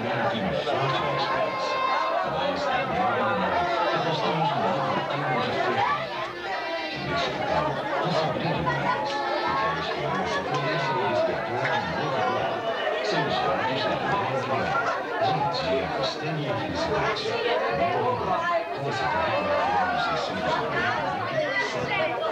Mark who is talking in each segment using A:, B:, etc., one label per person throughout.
A: Claro, temos sorte nas férias. Mas também é normal que gostamos de algo tempo de férias. Nesse local, você brilha mais, porque a esperança começa a despertar de novo agora. São os rádios da Nova Manhã. Dia apostando na felicidade. Nova Manhã, com a cidade para os ensinos do bem.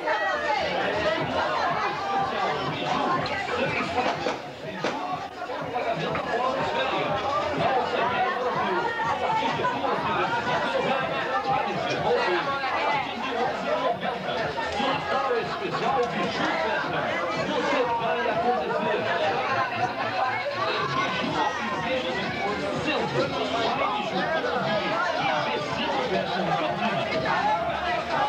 B: Especial Biju Festa. Você vai acontecer. Seu Biju Festa.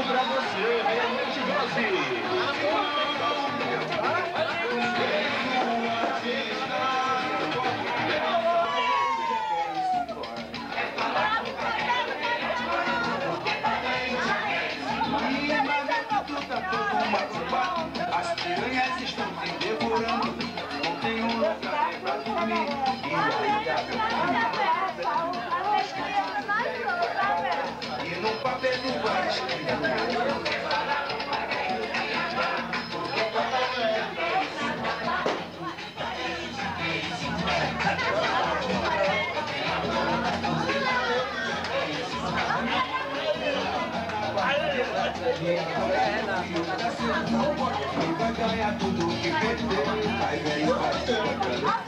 B: pra você, meia-noite 12.
C: As piranhas estão te devorando. Não tem um lugar pra dormir. E no papel do vai vai ganhar tudo que perder. Vai ganhar.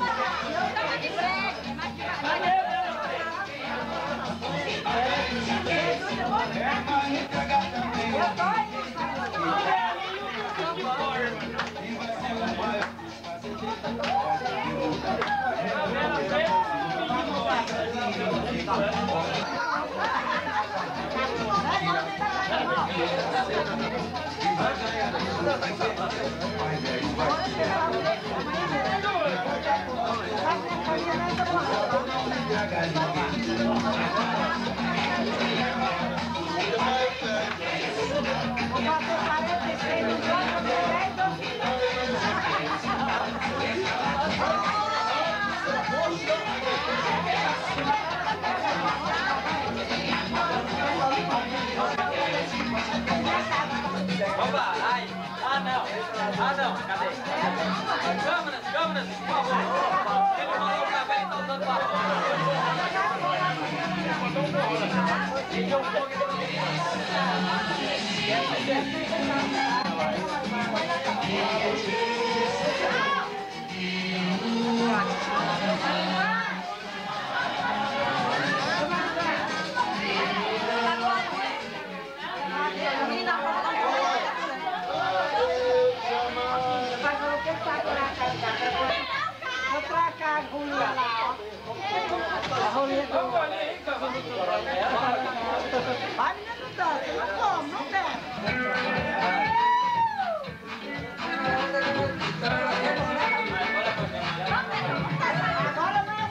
D: Opa, ai, não, cadê? Câmeras, por favor. Ele falou pra ver, então dando
E: Vai, menina, não dança, não come, não bebe. Agora vai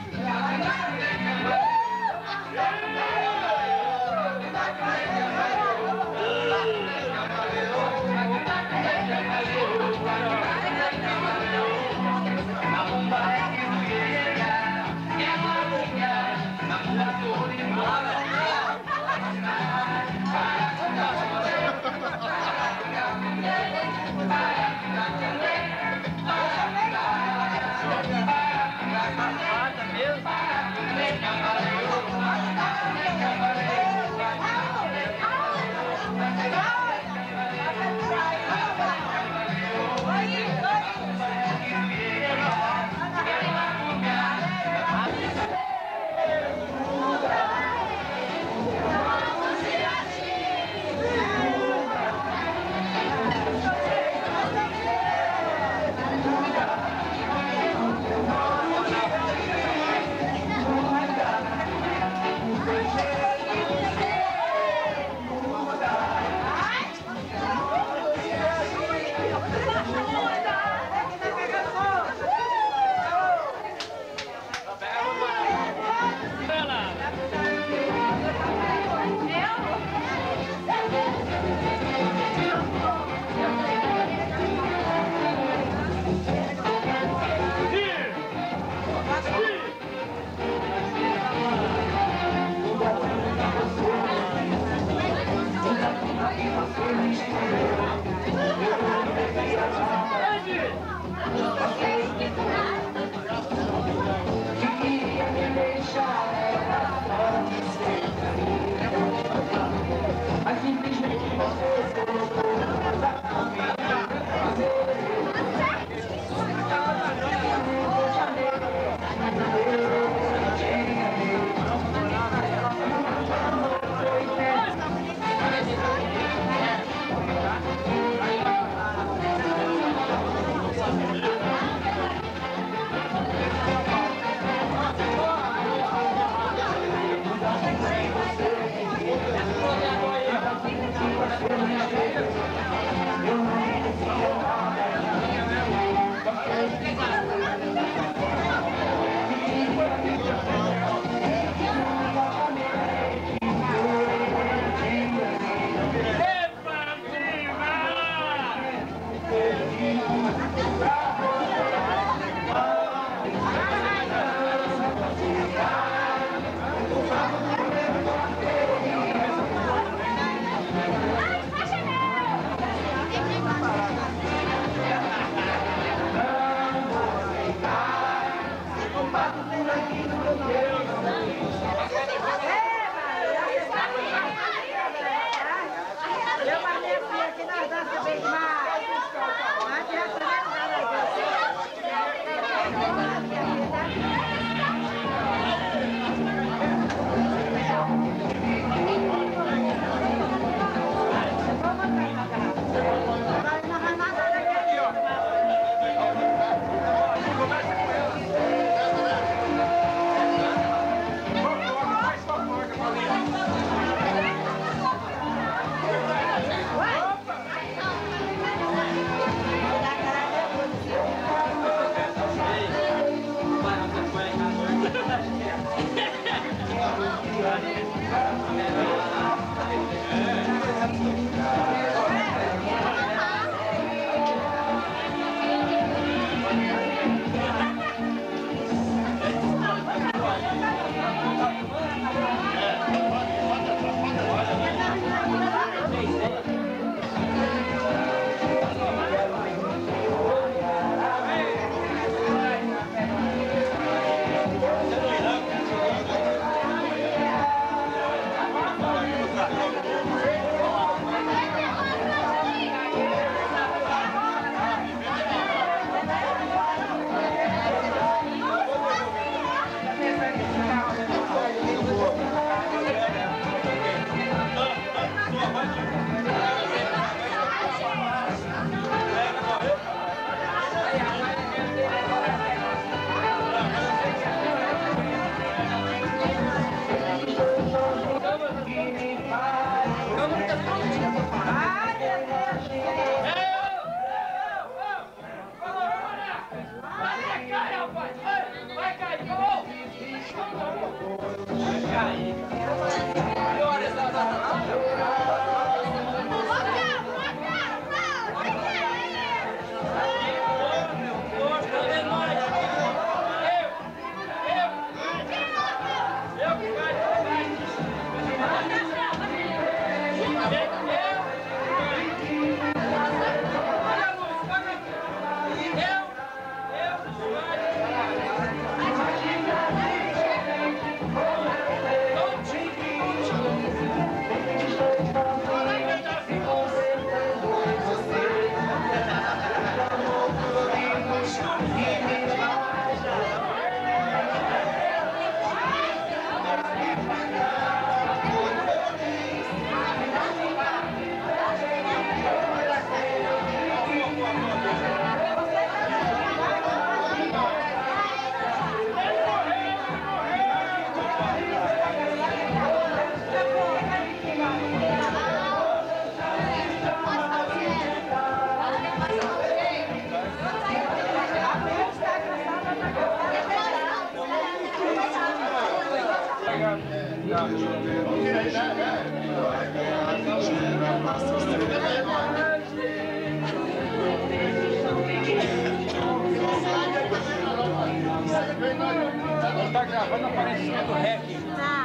D: gravando, aparece escrito REC.
E: Tá.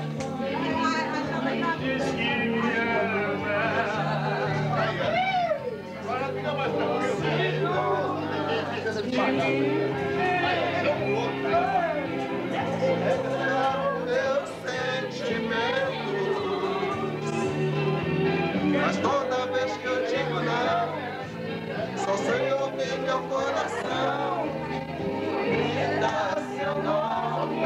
C: Mas toda vez que eu digo não, só sei ouvir meu coração. Me dá seu nome.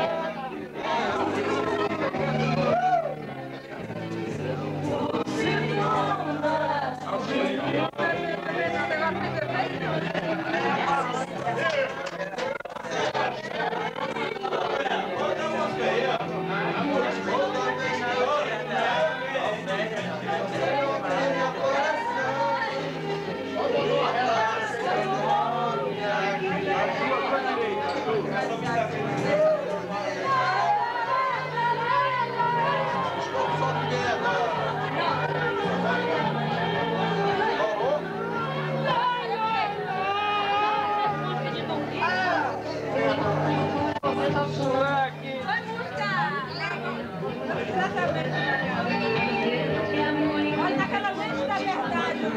E: Olha naquela mente da verdade,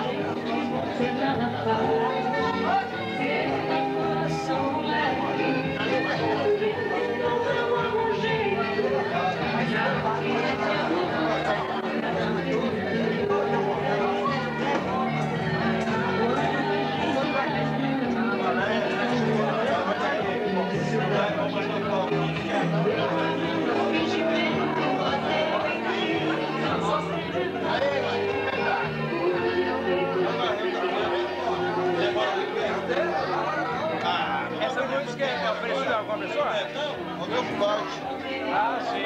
D: Essa música é oferecida a alguma pessoa?
C: O meu forte.
D: Ah, sim.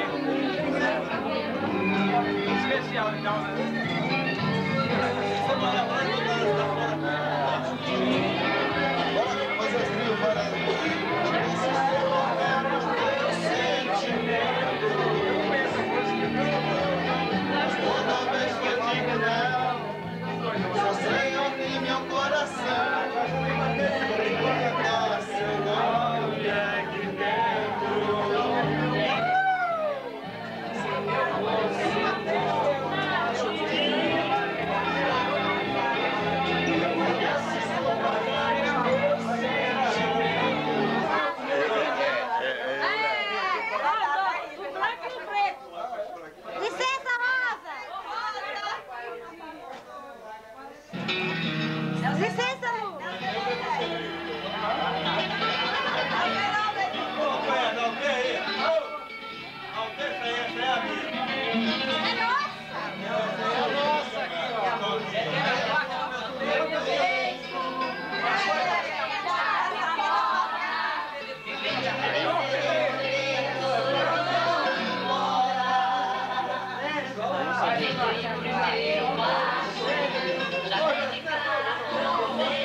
D: Especial, então, né?
C: Toda vez que eu digo não, só sei ouvir meu coração. Dá seu nome aqui dentro.
E: Licença, Rosa! Licença, Lu!
C: É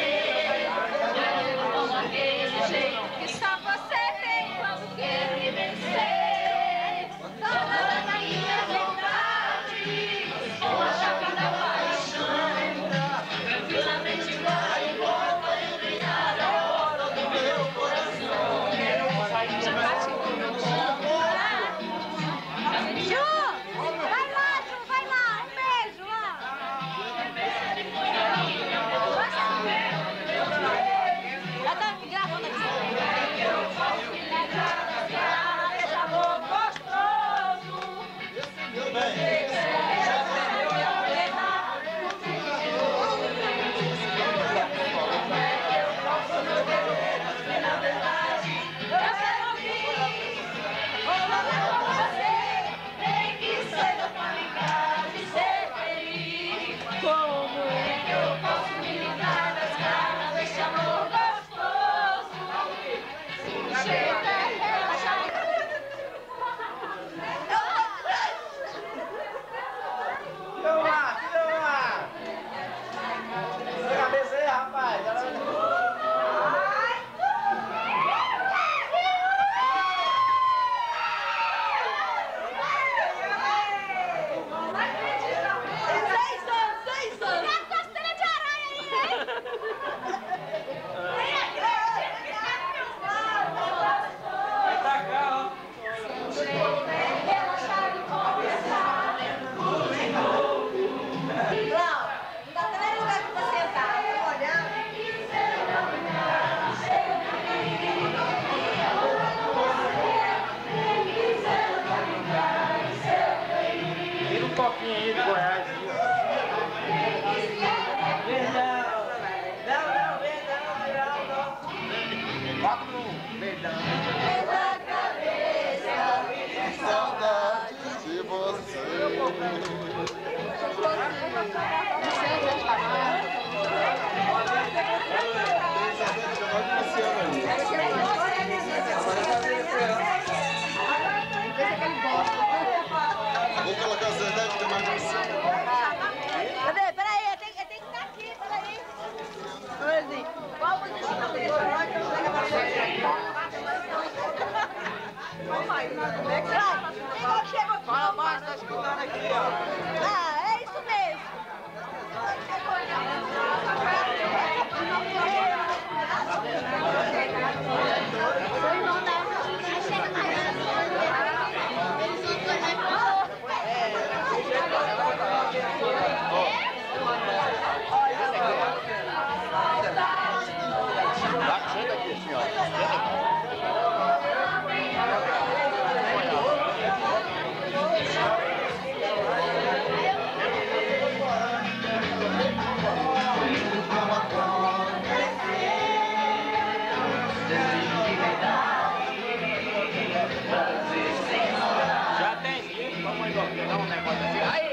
D: reais aí, ó. Verdão. Não, verdão, real, não. 4 no 1. Verdão.
C: Saudades de você. Vou colocar as verdades de mais Luciano.
E: Cadê? Peraí, tem que estar aqui, peraí. Luizinho, qual música que você
D: Fala mais, tá escutando aqui, ó.
E: Ah, é isso mesmo.
C: Senta aqui, senhora.
D: Já tem aqui, vamos aí, dar um negócio assim. Aí!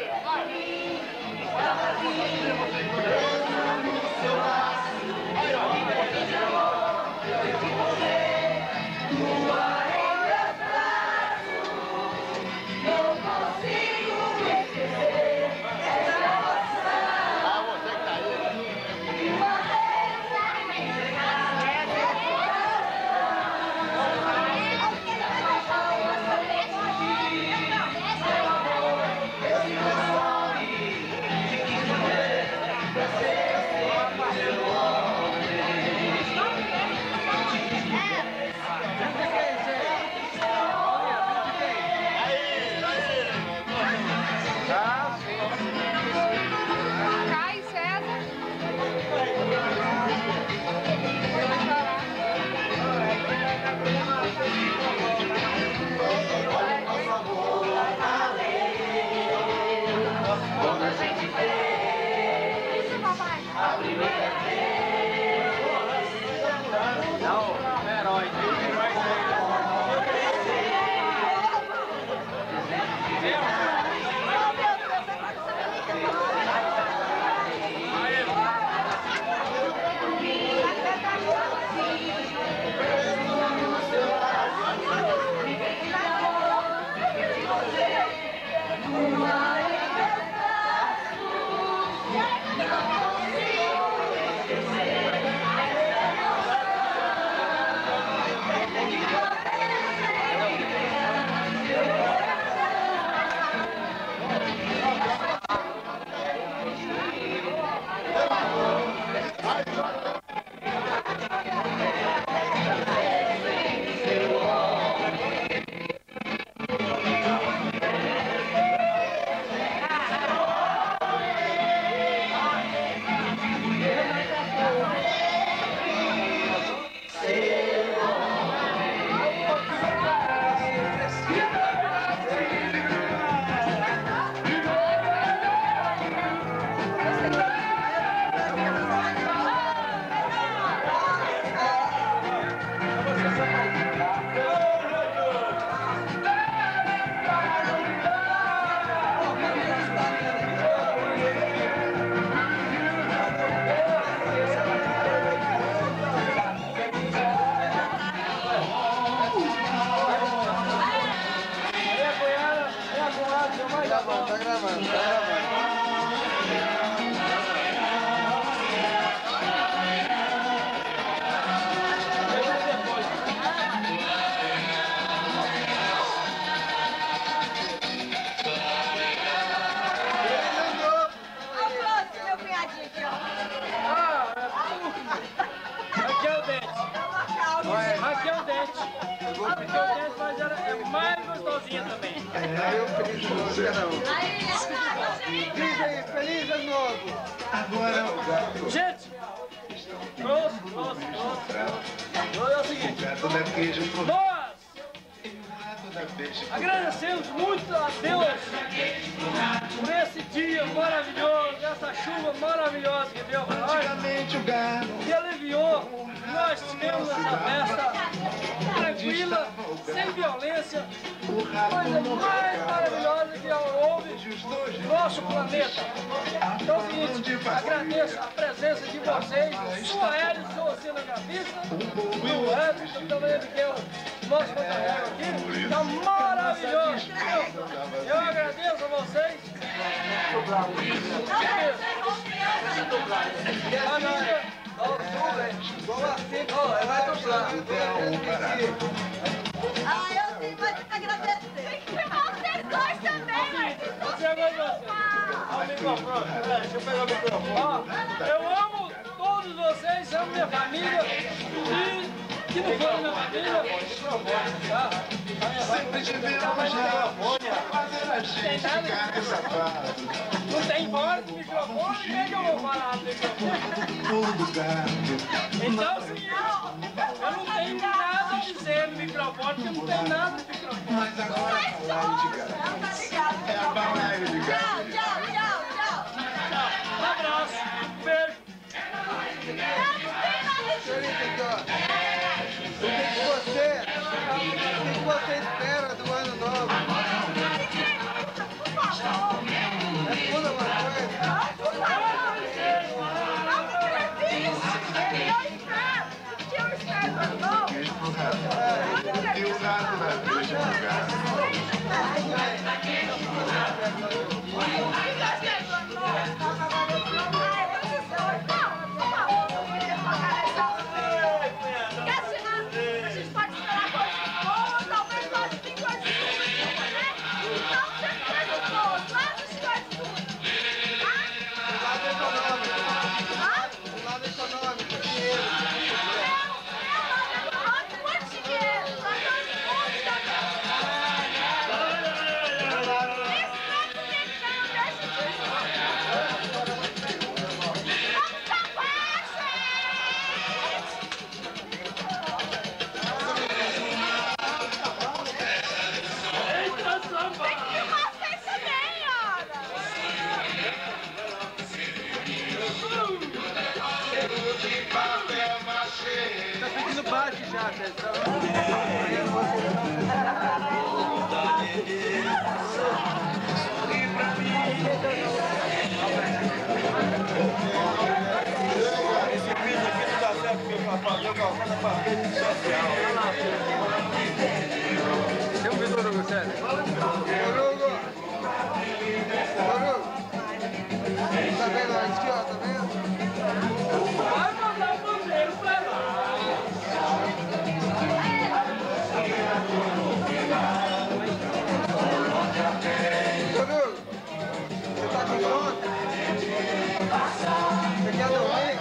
C: Feliz ano novo! Agora,
D: gente! Trouxe. É o seguinte. Nós
F: Agradecemos muito a Deus por esse dia maravilhoso, essa chuva maravilhosa que deu para nós, que aliviou. Nós tivemos essa festa tranquila, sem violência, coisa mais maravilhosa que houve no nosso planeta. Então é o seguinte, agradeço a presença de vocês, sou Hélio, sou cinegrafista, o Hélio, também que é o nosso companheiro aqui, está maravilhoso. Eu agradeço a vocês.
E: Vai dublar. Ah, eu tenho mais que agradecer. Vocês dois também,
F: Você agora ao microfone. Deixa eu pegar o microfone. Eu amo todos vocês, amo minha família. E que não for minha família, tá?
C: Sempre tivemos já fazer a gente ficar safado.
F: Não tem voz do microfone, quem que eu vou falar do microfone? Então é o seguinte, eu não tenho nada a dizer no microfone, porque não tem nada no microfone.
C: Mas agora é a live de gás. É a live de gás.
F: Tchau, um abraço, um beijo.
G: O que você espera do ano novo? Responda uma coisa.
C: E o rato vai deixar o gato.
G: Tá pedindo baixo já,
B: Esse vídeo aqui não dá certo porque eu fazer calçada para rede social.
G: Tem um vídeo, Hugo, sério. Hugo! Tá vendo aqui, ó? Tá vendo?
F: Vai mandar o bandeiro pra lá.
G: Hugo, você tá com fome? Você quer dormir?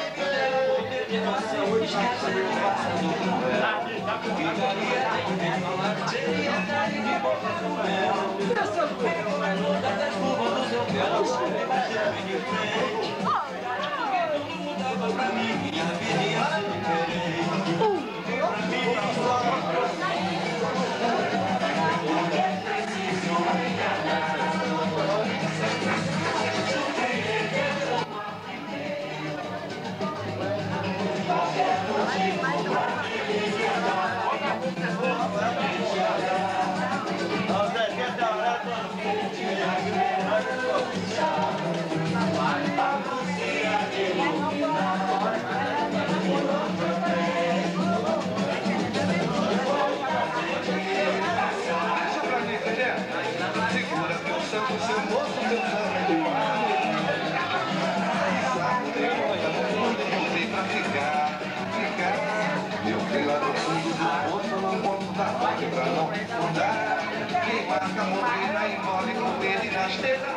C: Segura teu santo, seu moço, teu santo de paz. Eu vim pra ficar. Eu fui lá no fundo do poço, não posso dar mole pra não afundar. Quem marca a morena e mole com ele na esteira.